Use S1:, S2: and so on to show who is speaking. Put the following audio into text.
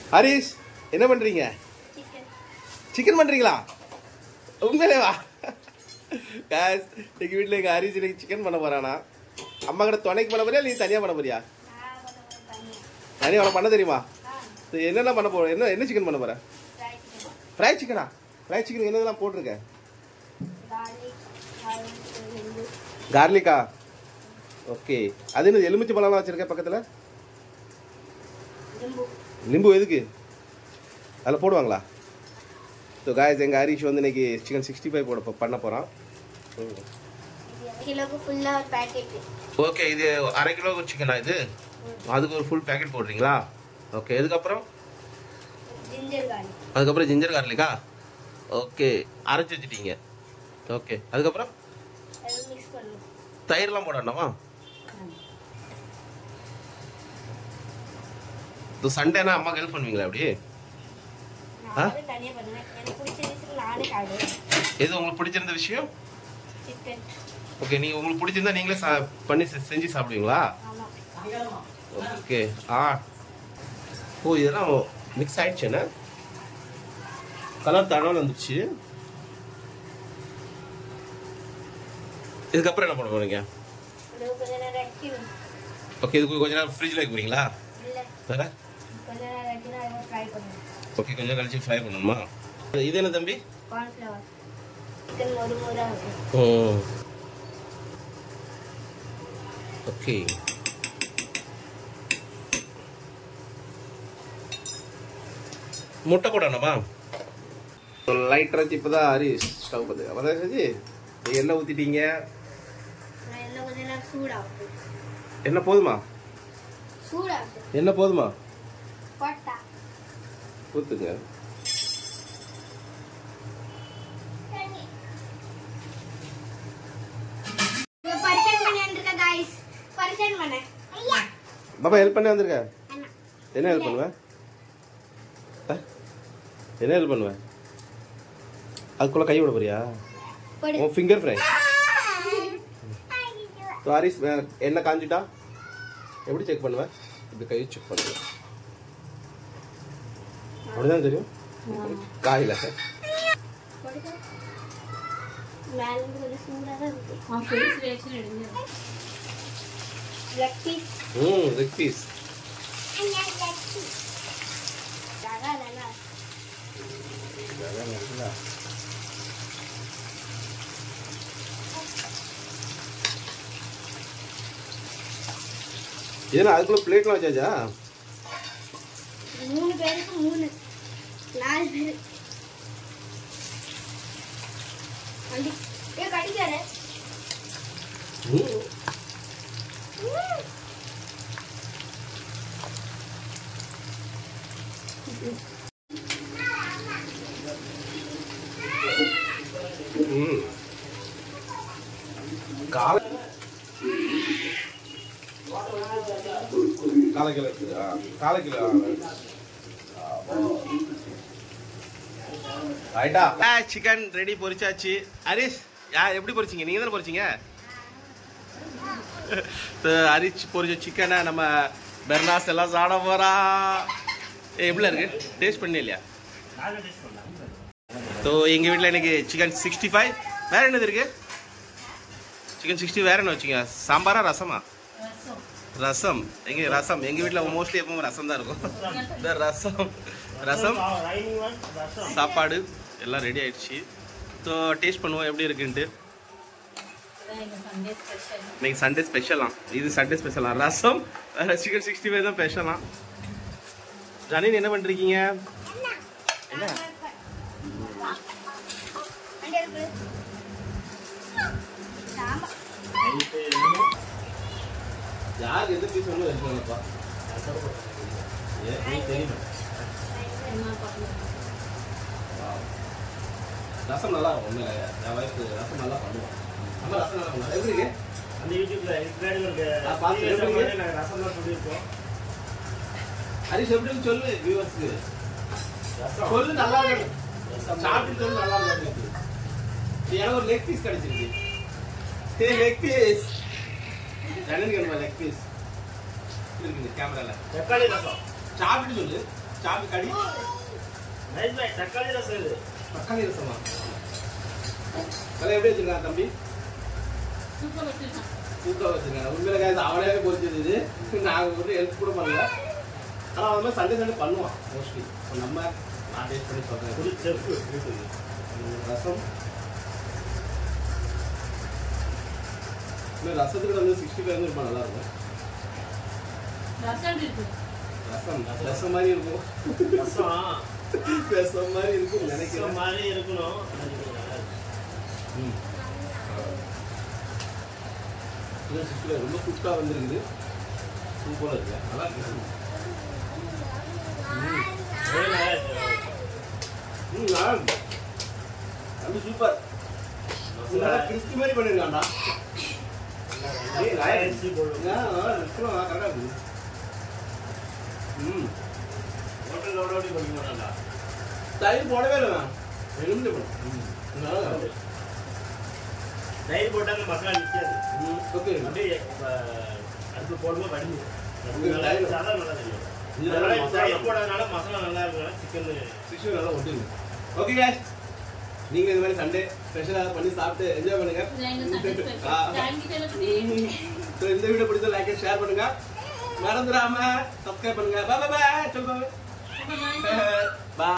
S1: ஹரிஷ் என்ன பண்றீங்க? சிக்கன் பண்றீங்களா? உண்மையிலே வா गाइस எங்க வீட்ல எங்க ஹரிஷ் இன்னைக்கு சிக்கன் பண்ண போறானா. அம்மா கிட்ட துணைக்கு பண்ண போறியா இல்ல நீ தனியா பண்ண போறியா? தனியா உனக்கு பண்ண தெரியுமா? என்னென்ன பண்ண போற? என்ன சிக்கன் பண்ண போற? ஃப்ரை சிக்கனா? ஃப்ரை சிக்கன் என்னதெல்லாம் போட்டுருக்க? கார்லிக்கா? ஓகே. அது என்ன எலுமிச்சை பழம்லாம் வச்சிருக்க பக்கத்துல? லிம்பு எதுக்கு? அதில் போடுவாங்களா? ஸோ காய்ஸ் எங்கள் ஹரிஷ் வந்து இன்னைக்கு சிக்கன் 65 பண்ண போகிறான். ஓகே, இது அரை கிலோ சிக்கனா இது? அதுக்கு ஒரு ஃபுல் பேக்கெட் போடுறீங்களா? ஓகே. அதுக்கப்புறம் ஜிஞ்சர் கார்லிக்கா? ஓகே, அரைச்சி வச்சுட்டீங்க. ஓகே. அதுக்கப்புறம் தயிர்லாம் போடணுமா? இது சண்டேனா அம்மாக்கு ஹெல்ப் பண்ணுவீங்களா அப்படி? எது உங்களுக்கு பிடிச்சிருந்த விஷயம்? ஓகே, நீங்க உங்களுக்கு பிடிச்சிருந்தா நீங்களே பண்ணி செஞ்சு சாப்பிடுவீங்களா? ஓகே. ஓ, இதெல்லாம் மிக்ஸ் ஆயிடுச்சுன்னா கலர் தடவை வந்துடுச்சு. இதுக்கப்புறம் என்ன பண்ண போறீங்க? ஓகே, இதுக்கு கொஞ்ச நேரம் ஃப்ரிட்ஜில் வைக்க போறீங்களா? வேற? ஓகே, கொஞ்சம் கழிச்சு ஃப்ரை பண்ணணுமா? இது என்ன தம்பி? ஓகே. முட்டை போடணுமா? லைட்டர் வச்சு இப்போதான் ஹரிஷ் ஸ்டவ் பார்த்து அதான் செஞ்சு எண்ணெய் ஊற்றிட்டீங்க. என்ன போதுமா? என்ன போதுமா? ஊத்துங்க. பாப்பா ஹெல்ப் பண்ணி வந்திருக்க. என்ன ஹெல்ப் பண்ணுவேன்? என்ன ஹெல்ப் பண்ணுவேன்? அதுக்குள்ள கை விட போறியா? உன் ஃபிங்கர் ஃப்ரை. ஹரிஷ் என்ன காஞ்சிட்டா எப்படி செக் பண்ணுவேன்? இப்படி கை செக் பண்ணுவேன். அப்படிதான் தெரியும். காயில லெக் பீஸ். ஏன்னா அதுக்குள்ள பிளேட்லாம் வச்சாச்சா?
S2: 3 பேருக்கு 3 4 பேர் அண்டி ஏ கடிக்காரே.
S1: காலை கிலோ ரைட்டா. Chicken ready, பொரிச்சாச்சு. ஹரிஷ் எப்படி பொரிச்சிங்க? நீங்க தானே பொரிச்சிங்க. ஹரிஷ் பொரிச்ச சிக்கனை நம்ம பெர்னாஸ் எல்லாம் சாப்பிட போறா. எப்படி இருக்கு? டேஸ்ட் பண்ணி இல்லையா? ஸோ எங்கள் வீட்டில் இன்னைக்கு சிக்கன் 65. வேற என்னது இருக்கு? சிக்கன் 60 வேற என்ன வச்சுங்க? சாம்பாரா ரசமா? ரசம். எங்கள் வீட்டில் மோஸ்ட்லி எப்பவும் ரசம் தான் இருக்கும். ரசம் சாப்பாடு எல்லாம் ரெடி ஆயிடுச்சு. ஸோ டேஸ்ட் பண்ணுவோம் எப்படி இருக்குன்ட்டு. இன்னைக்கு சண்டே ஸ்பெஷலாம். இது சண்டே ஸ்பெஷலா? ரசம் சிக்கன் 65 தான் ஸ்பெஷலாம். ஜானி என்ன பண்ணிருக்கீங்க? என்ன யார் எது பீஸ் ஒன்றும் இருக்கணும்ப்பா. தெரியுமா? ரசம் நல்லா இருக்கும். உண்மையில என் வயசு ரசம் நல்லா பண்ணுவோம். நம்ம ரசம் நல்லா பண்ணுவோம். எப்படி இருக்கு? அந்த யூடியூப்ல ரசம் தான் சொல்லியிருக்கோம். ஹரிஷ் எப்படின்னு சொல்லு வியூவர்ஸ்க்கு. சொல்லு நல்லா இருக்கு. சாப்பிட்டு சொல்லு நல்லா இருக்கு. எனக்கு ஒரு லெக் பீஸ் கிடைச்சிருக்கு. லெக் பீஸ் ஜனன் கேட்மா லெக் பீஸ் இருக்குங்க கேமரால. தக்காளி ரசம் சாப்பிட்டு சொல்லு. சாப்பிட்டு கடி.
S3: Nice bye. தக்காளி ரசம் இது.
S1: தக்காளி ரசமா? அதெல்லாம் எப்படி வச்சிருக்கான் தம்பி?
S2: சூப்பர் வச்சிருக்கான்.
S1: சூப்பராக வச்சிருக்காங்க. உண்மையில guys அவனே பொரிச்சது இது. நாங்கள் ஒரு ஹெல்ப் கூட பண்ணல. ஆனால் அவன் சண்டே பண்ணுவான் மோஸ்ட்லி. நம்ம நான் டேஸ்ட் பண்ணி சொல்கிறேன்.
S3: புது செஃப்
S1: ரசம் இன்னும் ரசத்துக்கு வந்து 65 இருப்பான், நல்லா இருக்கும்.
S2: ரசம் இருக்கு.
S1: ரசம் மாதிரி இருக்கும்.
S3: ரசம்
S1: ரசம் மாதிரி இருக்கும்
S3: ரசம்
S1: நினைக்கிறேன்.
S3: மாதிரி இருக்கணும்.
S1: ம் 65 ரொம்ப சூப்பராக வந்துருக்குது. சூப்பராக இருக்கு, நல்லா இருக்கு. நல்லா இருக்கு. அது சூப்பர். நல்லா கிறிஸ்பி மாதிரி பண்ணிருக்கான்டா. கரெக்டாக இருக்குது.
S3: ஹோட்டலோட பண்ணி போட்டாங்க.
S1: தயிர் போடவே இல்லை. எலுமிச்சை போடும்.
S3: தயிர் போட்டாங்க மசாலா நிற்காது.
S1: ஓகே
S3: அப்படியே அடுப்பு போடும்போது வடிஞ்சு
S1: தயிர்
S3: சாதம் நல்லா தெரியும். இதனால தயிர் போடாதனால மசாலா நல்லா இருக்கனால சிக்கன்
S1: நல்லா ஒட்டுங்க. ஓகே guys, நீங்க இந்த மாதிரி சண்டே ஸ்பெஷலாக பண்ணி சாப்பிட்டு என்ஜாய் பண்ணுங்க. இந்த வீடியோ பிடிச்சா லைக் ஷேர் பண்ணுங்க, மறந்துடாம சப்ஸ்கிரைப் பண்ணுங்க. பாய் பாய்.